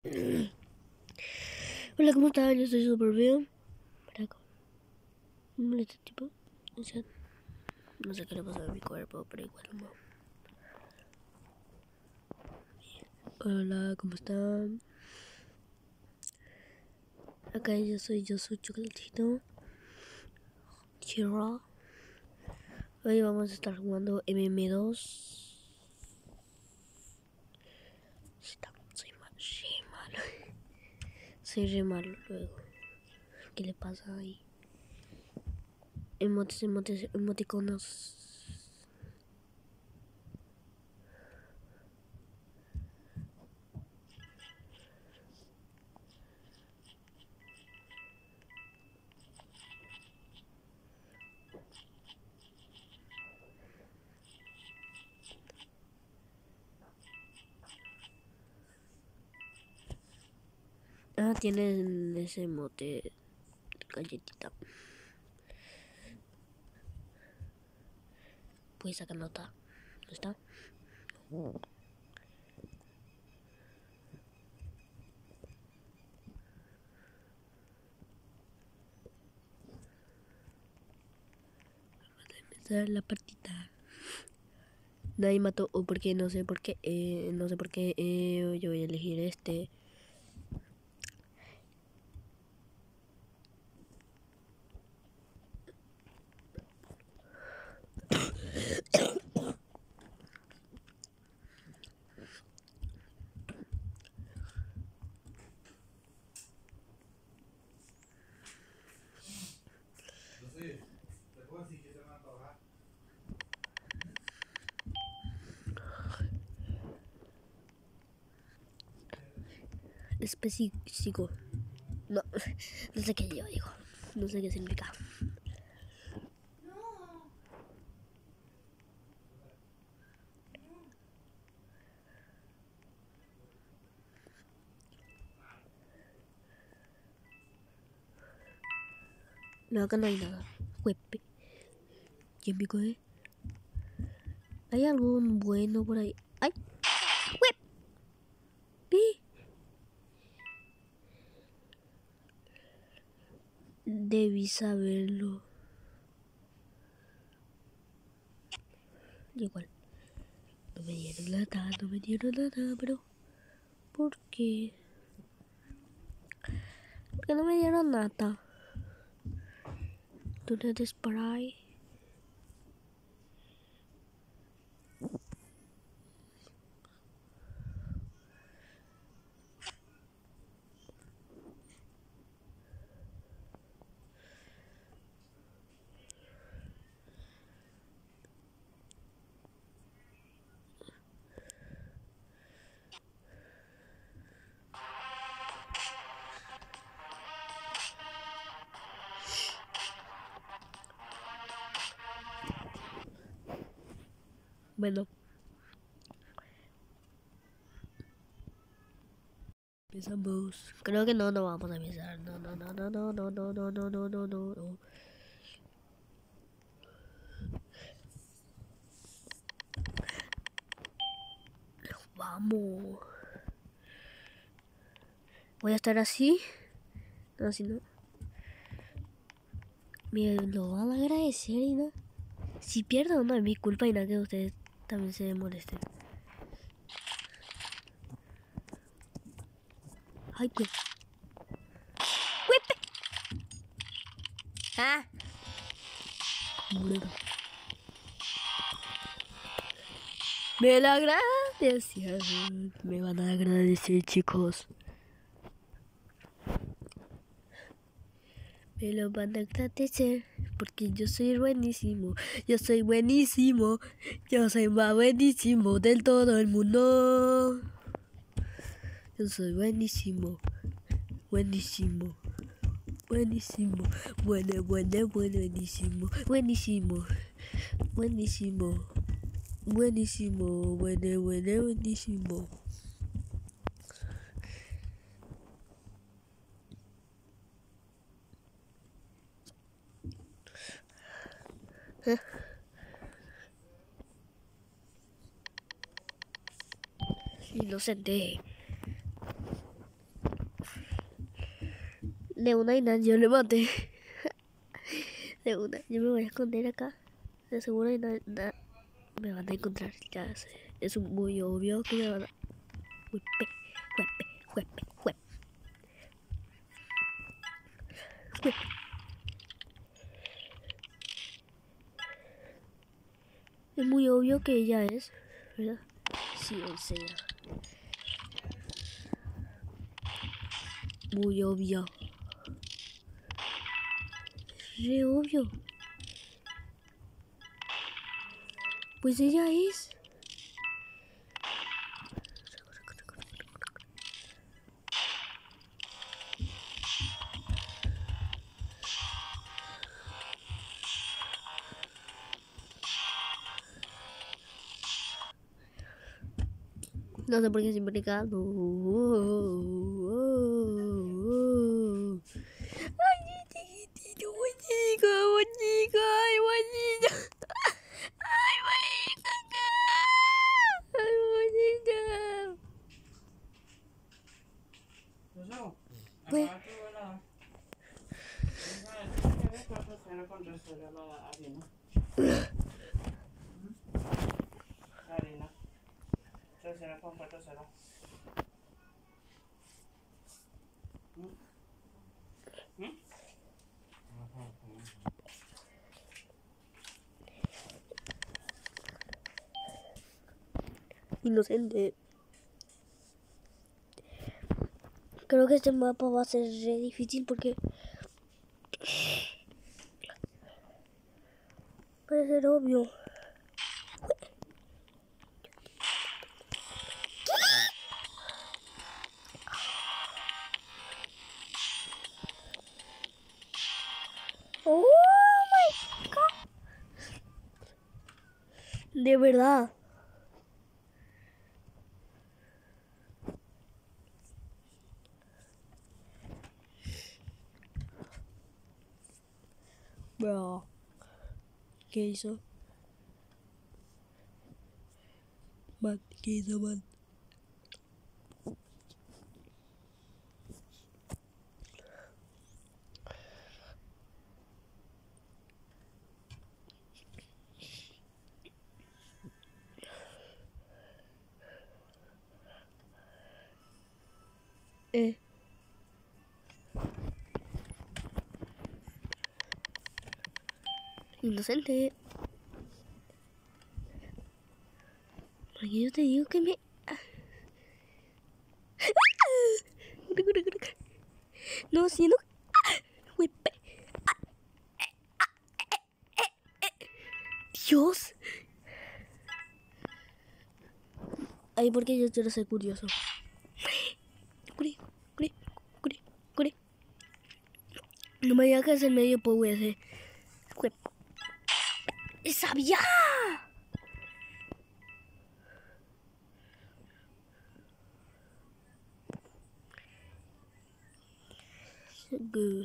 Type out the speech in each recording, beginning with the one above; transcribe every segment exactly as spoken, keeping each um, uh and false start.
Hola, ¿cómo están? Yo estoy súper bien. Para acá. Este tipo. O sea, no sé qué le pasa a mi cuerpo, pero igual no. Hola, ¿cómo están? Acá yo soy, yo soy Chocolatito. Chirra. Hoy vamos a estar jugando M M dos. Soy mal, soy malo. Soy re malo luego. ¿Qué le pasa ahí? Emotes, emotes, emoticonos. Ah, tienen ese emote galletita. Puedes sacar nota. ¿No está? Empezar la partida. Nadie mató, o porque no sé por qué, eh, no sé por qué eh, yo voy a elegir este. Específico. No, no sé qué yo digo. No sé qué significa. No, acá no hay nada. Huepe. ¿Quién pico eh? ¿Hay algún bueno por ahí? ¡Ay! ¡Huepe! Debí saberlo. Igual. No me dieron nada, no me dieron nada, pero... ¿Por qué? ¿Por qué no me dieron nada? ¿Tú no eres para ahí? Bueno. Empezamos. Creo que no, no vamos a empezar. No, no, no, no, no, no, no, no, no, no, no, no, no. Vamos. Voy a estar así. No, así no. Me lo van a agradecer y no. Si pierdo, no es mi culpa y nada que ustedes también se molesten. Ay, pues. ¡Huepe! ¡Ah! Bueno. Me lo agradecen. Me van a agradecer, chicos. Me lo van a agradecer. Porque yo soy buenísimo. Yo soy buenísimo. Yo soy más buenísimo del todo el mundo. Yo soy buenísimo. Buenísimo. Buenísimo. Bueno, bueno, buenísimo. Buenísimo. Buenísimo. Buenísimo. Bueno, bueno, buenísimo. ¿Eh? Inocente. de una y nada, yo le maté. De una, yo me voy a esconder acá. De seguro y nada, nada me van a encontrar. Ya sé, es muy obvio que me van a... Huepe, huepe, huepe, huepe. Huepe. Es muy obvio que ella es, ¿verdad? Sí, es ella. Muy obvio. Re obvio. Pues ella es. No sé por qué siempre cago. Ay, chiquitito, bonito, bonito, ay, bonito. Ay, bonito. Ay, bonito. Pues, inocente. Creo que este mapa va a ser re difícil porque puede ser obvio. Oh my god. De verdad. Bro. ¿Qué hizo? Man, ¿qué hizo, man? Eh. Inocente. Porque yo te digo que me... No, si no... Dios. Ay, porque yo quiero ser curioso. Curi, curi, curi, curi. No me digas que es el medio poco ese. ¡Sabía! Good.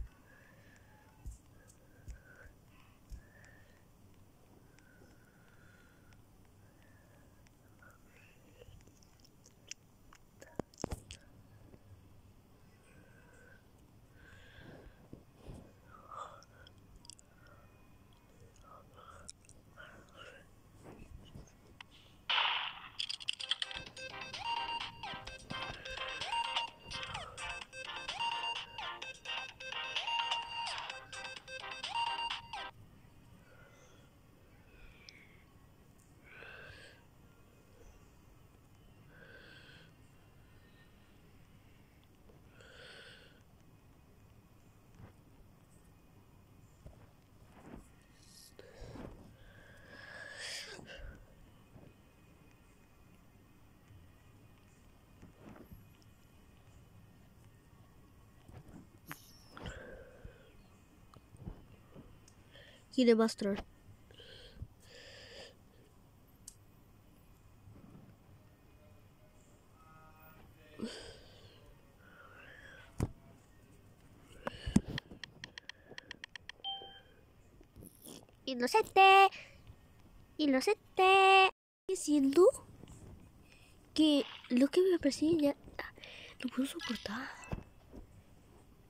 Quiere mostrar. Inocente. Inocente. Diciendo que lo que me persigue ya no puedo soportar.